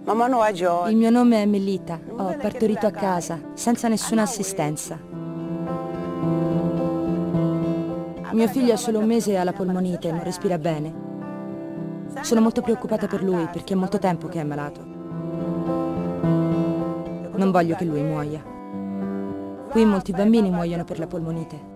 Il mio nome è Melita, ho partorito a casa, senza nessuna assistenza. Mio figlio ha solo un mese e ha la polmonite, non respira bene. Sono molto preoccupata per lui perché è molto tempo che è malato. Non voglio che lui muoia. Qui molti bambini muoiono per la polmonite.